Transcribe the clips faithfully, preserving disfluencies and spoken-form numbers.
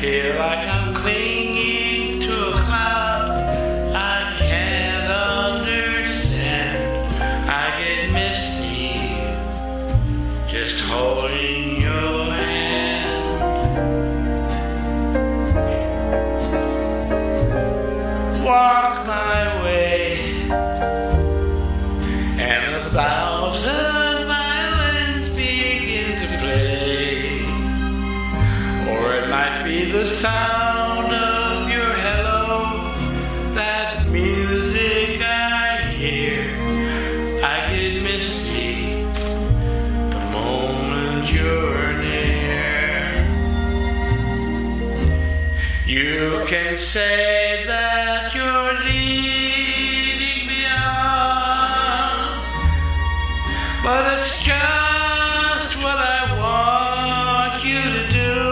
feel like I'm clinging to a cloud I can't understand. I get misty just holding your hand. Walk my way and a thousand violins begin to play, or it might be the sound of your hello, that music I hear. I get misty the moment you're near. You can say that you're leading me on, but it's just what I want you to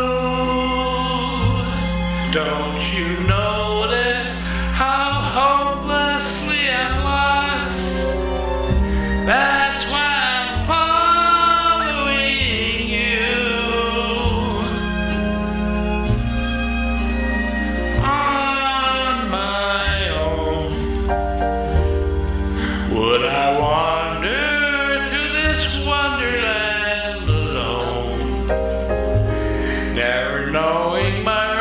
do. Don't you notice how hopelessly I'm lost? That's why I'm following you. On my own, would I wander through this wonderland alone, never knowing my